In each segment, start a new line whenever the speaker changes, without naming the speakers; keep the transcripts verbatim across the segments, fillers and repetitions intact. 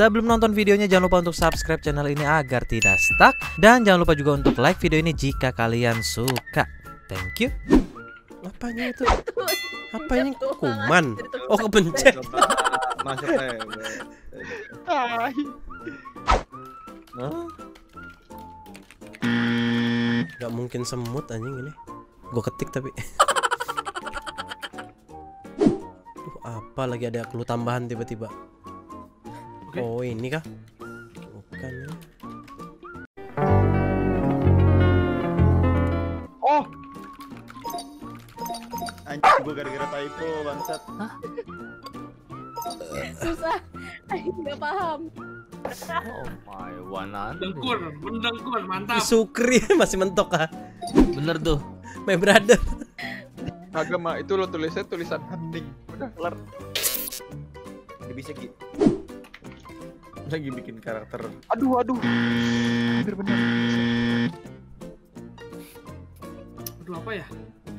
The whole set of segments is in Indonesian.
Sebelum nonton videonya jangan lupa untuk subscribe channel ini agar tidak stuck. Dan jangan lupa juga untuk like video ini jika kalian suka. Thank you. Apanya itu? Apanya kuman? Oh, kepencet.
Masuk aja.
Tai.
Hah? Gak mungkin semut anjing ini. Gue ketik tapi. Tuh, apa lagi ada clue tambahan tiba-tiba.
Okay.
Oh, ini kah? Bukan ya.
Oh,
Anjing gua gara-gara typo bangsat.
Susah. Ayo nggak paham.
Oh my one.
Dengkur, mendengkur, mantap.
Sukri masih mentok kah?
Bener tuh.
My brother.
agama itu lo tulisnya tulisan hening. Udah kelar.
Ini bisa Ki. Lagi bikin karakter.
Aduh, aduh. Hampir benar.
Aduh, apa ya?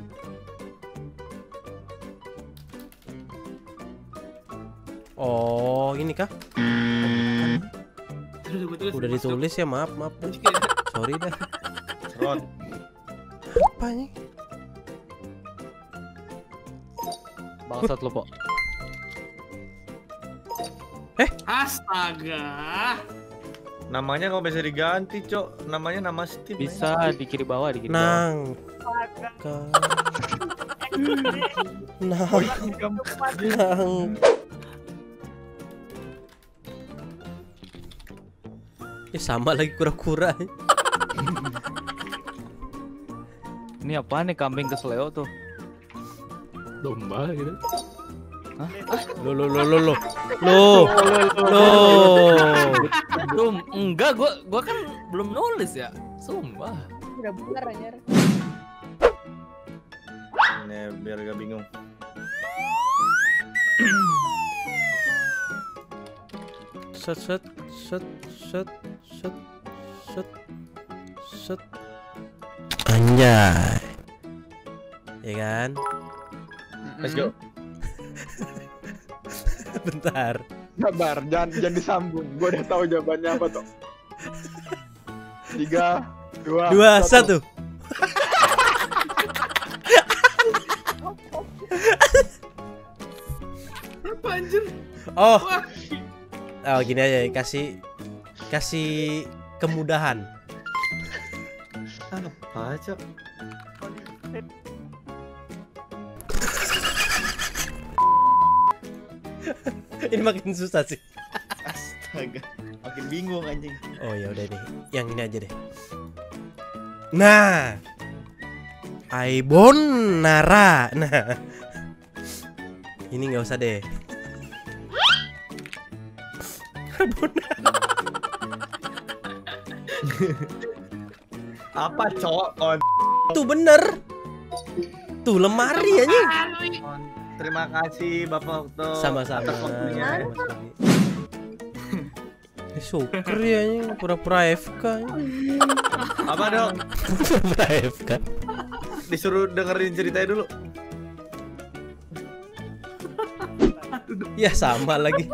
Oh, ini kah?
Aduh, gua tulis.
Udah ditulis ya, maaf, maaf. dah. Sorry dah.
Ron.
Apanya?
Bangsat lo, Pok.
Astaga.
Namanya kok bisa diganti, Cok. Namanya nama Steam.
Bisa di kiri bawah, di kiri bawah.
Nang. Nang. Nang. Ya sama lagi kura-kura.
Ini apa nih kambing kesleo tuh? Domba gitu.
Lo lo lo lo lo. Lo. Lo.
Belum, enggak, gua gua kan belum nulis ya. Sumpah.
Udah bener anjir.
Nih, biar gak bingung.
Set set set set set set set. Anjay. Ya kan?
Let's go.
Bentar.
Sabar, jangan jangan disambung. Gua udah tahu jawabannya apa tuh. Tiga, dua,
Dua, satu.
Apa anjir?
Oh.
Wah,
Oh, gini aja, kasih kasih kemudahan.
Apa, Cok?
Ini makin susah sih.
Astaga. Makin bingung anjing.
Oh ya udah deh, yang ini aja deh. Nah, Aibon Nara. Nah, ini nggak usah deh.
Apa, Cok? On.
Tuh bener. Tuh lemari aja.
Terima kasih Bapak Okto.
Sama-sama.
atas waktunya.
Ini Sukri aja, pura-pura F K.
Apa dong?
Pura-pura F K.
Disuruh dengerin ceritanya dulu.
Ya sama lagi.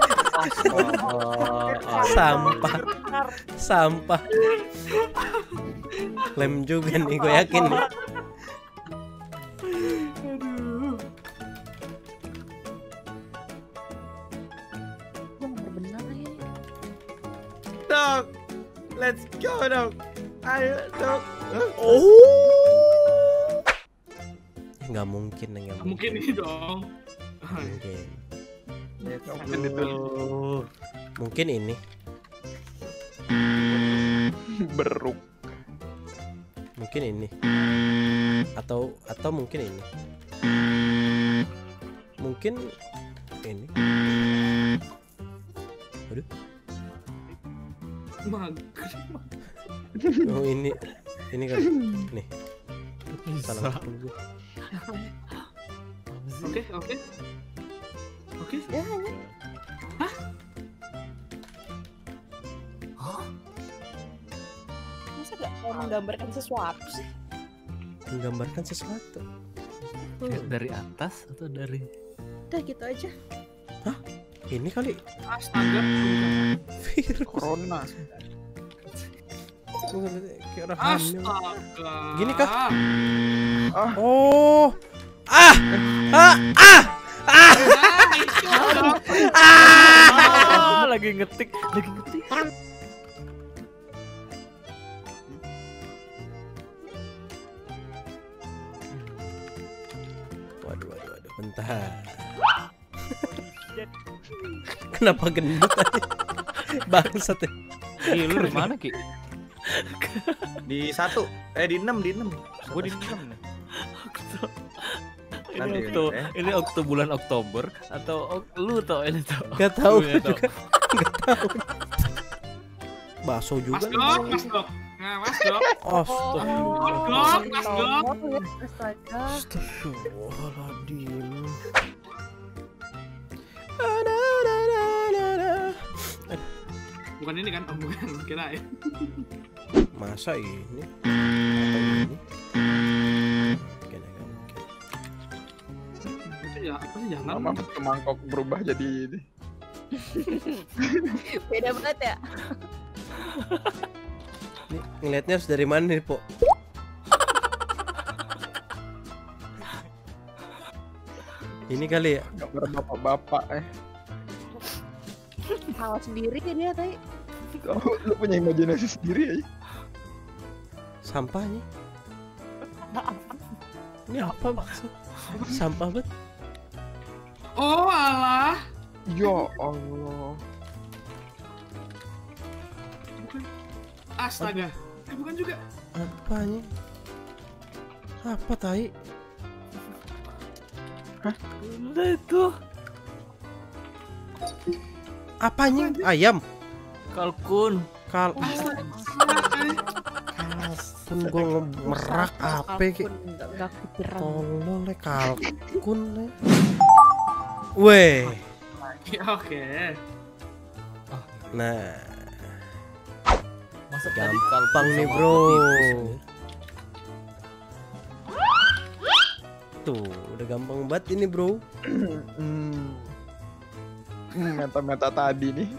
Sampah. Sampah. Lem juga nih, gue yakin nih.
Bener ya.
Dok, let's go dok. Ayo dok.
Oh. Nggak mungkin, nggak mungkin.
mungkin ini dong.
Mungkin.
Mungkin ditulis.
Mungkin ini.
Beruk.
Mungkin ini. Atau atau mungkin ini. Mungkin ini. Aduh.
Mager.
Oh ini ini kan nih. Salah aku.
Oke, oke. Oke.
Ya hanya. Masa gak mau menggambarkan sesuatu sih?
Menggambarkan sesuatu.
Dari atas atau dari
Udah gitu aja.
Ini kali
Astaga.
virus.
Corona.
Kayak orang hamil.
Astaga.
Gini kah?
Ah.
Oh. Ah. Ah. Ah. Ah.
Nah, itu dong.
Ah, lagi ngetik, lagi ngetik.
Waduh, waduh, waduh, bentar. Kenapa gendut tadi? Bangsat ya.
Ki, lu di mana, Ki?
Di satu, eh di enam, di enam.
Gua di enam nih. Ini
Nanti,
waktu,
eh.
ini waktu bulan Oktober atau ok- lu tau ini tau?
Gak tahu
Lu ya tau.
juga. Gak tahu. Bakso juga.
Mas
nih.
Dok, Mas Dok. Nah, Mas Dok.
Astagfirullah.
Mas Dok, Mas Dok.
Astaga.
Astagfirullahaladzim.
Bukan ini kan? Oh, bukan. Kirain.
Masa ini? Atau ini? Mungkin agak mungkin.
Itu ya, apa sih jangan?
Mama ke mangkok berubah jadi ini.
Beda banget ya.
Ini ngelihatnya harus dari mana nih, Po? Ini kali ya?
Gambar bapak-bapak eh.
Tawa sendiri ya dia tadi.
Kau lu punya imajinasi sendiri ya?
Sampahnya. Ini apa maksud? Sampah banget.
Oh, alah.
Ya Allah.
Bukan. Astaga. Eh, bukan juga.
Apanya? Apa tai?
Udah itu.
Apanya? Ayam.
Kalkun.
Kal
Astaga.
kalkun gua ngemerak apa ki?
Enggak enggak kepikiran.
Tolong le kalkun le. Weh.
Ya, oke.
Nah,
Masa tadi
gampang
kalkun
nih,
sama
bro.
potato.
Tuh, udah gampang banget ini, bro.
Hmm. Hmm, meta-meta tadi nih.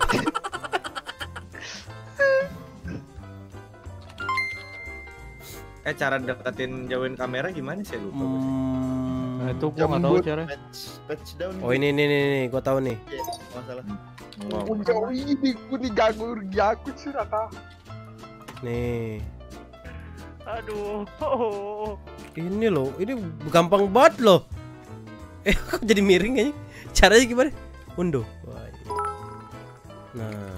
Eh cara deketin jauhin kamera gimana sih lupa. gua sih.
Hmm.
Nah, itu gua nggak tahu
Jembut.
cara.
Patch, patch down.
Oh ini nih nih nih, gua tahu nih.
Iya, masalah.
Wow.
Oh, jauh ini ku diganggu aku sih Raka.
Nih.
Aduh.
Ini loh, ini gampang banget loh. Eh, kok jadi miring aja? Caranya gimana? Undo. Wah, iya. Nah.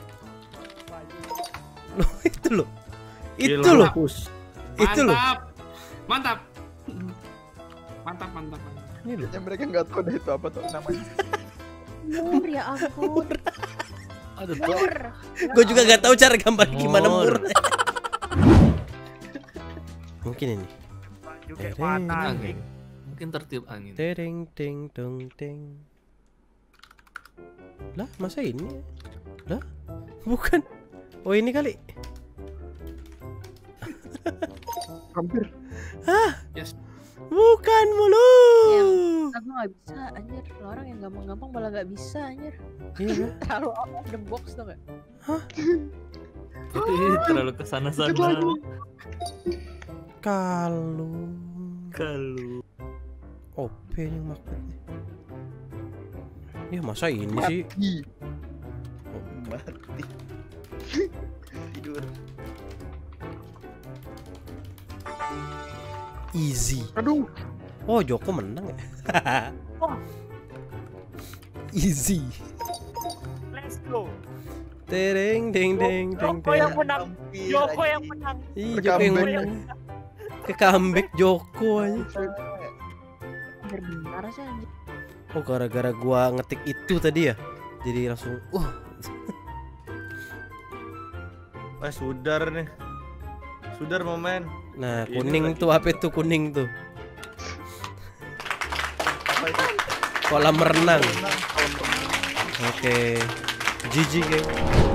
Loh, itu loh. Itu
Gila.
loh. Itu loh.
Mantap. Mantap, mantap, mantap.
Ini loh.
Ya mereka nggak tahu deh itu apa tuh namanya.
Mur ya ampun.
Aduh, tuh.
Mur.
Gue juga gak tahu cara gambar gimana
Mur.
mur. Mungkin ini.
Juga
Tereng.
angin. Mungkin tertiup angin.
Tereng teng teng teng. Lah, masa ini? Lah, bukan. Oh, ini kali.
Hampir.
Yes.
Bukan mulut.
Aku nggak bisa anjir. Lo orang yang gampang-gampang malah nggak bisa anjir.
Iya.
Terlalu out of the box tuh gak?
Ih, terlalu kesana-sana.
Kalung.
Kalau
O P yang maksudnya. Ya masa ini sih?
Mati.
Mati. Tidur.
Easy.
Aduh.
Oh, Joko menang ya? Easy.
Let's go.
Tereng deng deng deng
Joko yang
deng.
menang.
Hampir,
Joko yang
anjing.
menang.
Ih, Joko yang
Comeback.
menang. Ke comeback Joko aja.
Benar-benar sih anjir.
Oh, gara-gara gua ngetik itu tadi ya. Jadi langsung wah.
Eh sudar nih. Sudar momen.
Nah,
Ini
kuning
lagi.
tuh apa itu kuning tuh?
Apa itu?
Kolam renang.
Renang.
Oke. G G, geng.